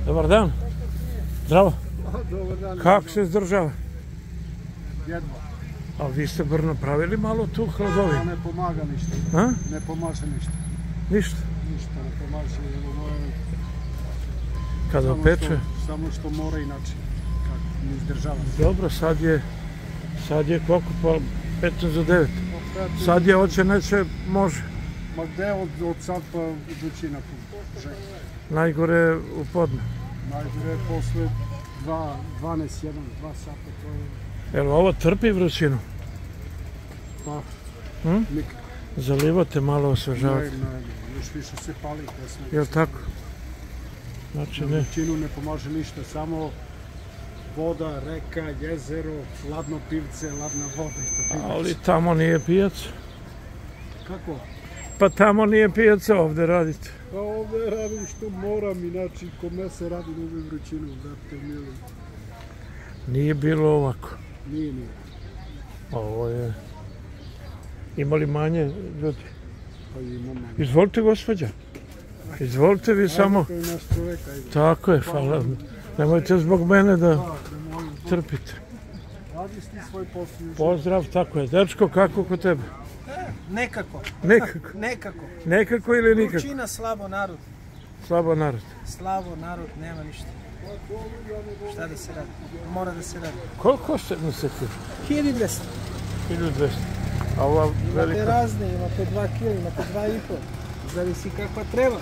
Dobar dan. Zdravo. Dobar dan. Kako se izdržava? Jedva. A vi ste bar napravili malo tu hladovinu? Ne pomaga ništa. A? Ne pomaže ništa. Ništa? Ništa ne pomaže. Kada peče? Samo što mora inače. Ne izdržava se. Dobro, sad je koliko? Pa 15 za 9. Sad je oće neće može. Ma gde od sad pa vrućina žega. Najgore u podne. Najgore posle 12, 2 sata to je... Jel ovo trpi vrućinu? Pa, nikako. Zalivate malo osvežavate? Ne, još više se pali. Jel tako? Znači ne. Vrućinu ne pomaže ništa, samo voda, reka, jezero, ladno pivce, ladna voda. Ali tamo nije pijac. Kako? Pa tamo nije pijac, ovdje radite. Pa ovdje radim što moram, inače kod me se radi u vrućinu, zato mili. Nije bilo ovako. Nije. Ovo je... Ima li manje ljudi? Pa ima manje. Izvolite, gospođa. Izvolite vi samo. To je naš čovjek, ajde. Tako je, hvala. Nemojte zbog mene da trpite. Radiš ti svoj posao. Pozdrav, tako je. Dečko, kako kod tebe? Nekako. Nekako. Nekako. Nekako ili nikako? Vrućina, slabo narod. Slabo narod. Slabo narod, nema ništa. Šta da se radi? Mora da se radi. Koliko ste noseći? 1200. 1200. A ova velika? Imate razne, ima po 2 kg, ima po 2,5. Zavisi kakva treba.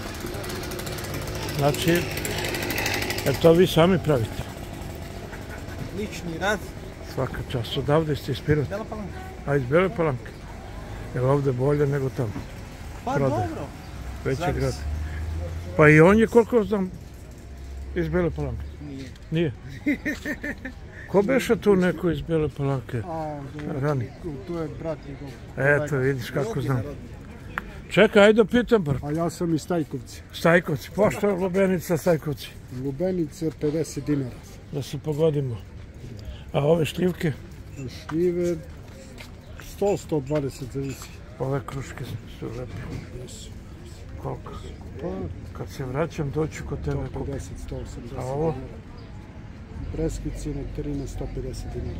Znači, to vi sami pravite? Lični rad. Svaka čast. Odavde ste iz Pirota? Bela Palanka. A iz Bele Palanke? Je li ovdje bolje nego tamo? Pa dobro. Veći grad. Pa i on je, koliko znam, iz Bele Palanke? Nije. Ko beše tu neko iz Bele Palanke? Rani. To je brat njegov. Eto, vidiš kako znam. Čekaj, ajde da pitam bar. A ja sam iz Stajkovci. Stajkovci, pošto je lubenica Stajkovci? Lubenica 50 dinara. Da se pogodimo. A ove šljivke? Šljive 100-120 zavisi. Ove kruške su lepe. Koliko? Kad se vraćam doću kod tebe kupiti. 150-180 A ovo? dinara. Breskice, nektarine 150 dinara.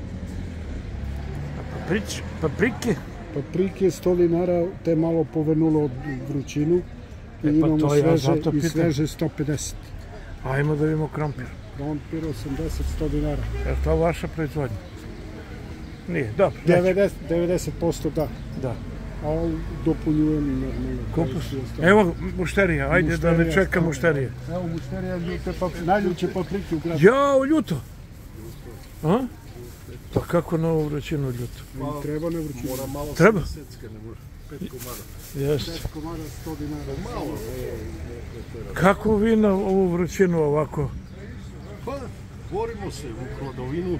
A paprike? Paprike 100 dinara, te malo povenulo od vrućinu. I imamo sveže 150. Ajmo da vidimo krompir. Krompir 80-100 dinara. Je to vaša proizvodnja? Nije, dobro. 90% da. Da. A dopunjujem normalno. Kupus. Evo mušterija, ajde da ne čekam mušterije. Evo mušterija, najljuće paprike u gradu. Jao, ljuto! A? Pa kako na ovu vrućinu ljuto? Treba na vrućinu. Treba? 5 komada. Jeste. 5 komada 100 dinara. Malo. Kako vi na ovu vrućinu ovako? Pa, borimo se u hladovinu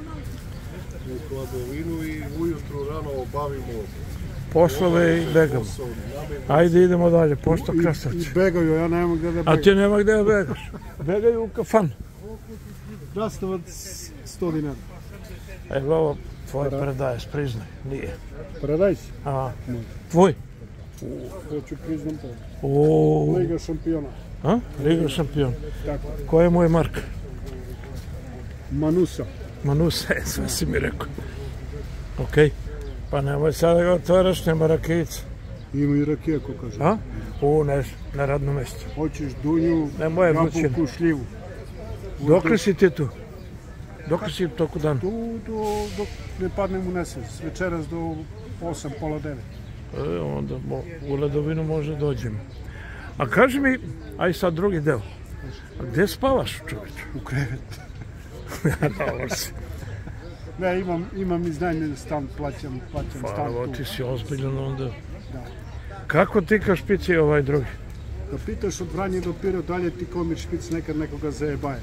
i ujutru rano obavimo poslove i begamo. Ajde idemo dalje, pošto krastavci. I begaju, ja nemam gdje da begam. A ti nema gdje da begaš? Begaju u kafan. Krastavac 100 dinara. Evo ovo tvoj predaješ, priznaj. Nije. Predaj si? A, tvoj? Hoću priznam to. O. Liga šampiona. A? Liga šampion. Tako. Koja je moja marka? Manusa. Manusa, sve si mi rekao. Okej. Pa nemoj sada ga otvaraš, nema rakijica. Ima i rakija, ko kaže. A? Na radnom mjestu. Hoćeš dunju, jabuku, šljivu. Dokle si ti tu? Dokle si toku dan? Tu dok ne padnem u nesvest. Večeras do 8, pola 9. Onda u Ledovinu može dođemo. A kaži mi, aj sad drugi deo. A gdje spavaš, čovječe? U krevet. Dobro si. Ne, imam iznajmljen stan, plaćam stan tu. Pa, ti si ozbiljan onda. Da. Kako ti ka špici ovaj drugi? Da pitaš od Vranje do Pirota, dalje ti komir špic nekad nekoga zajebaje.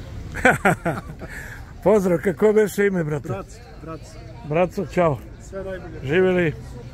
Pozdrav, kako beše ime, brate? Braco. Braco, čao. Sve najbolje. Živjeli.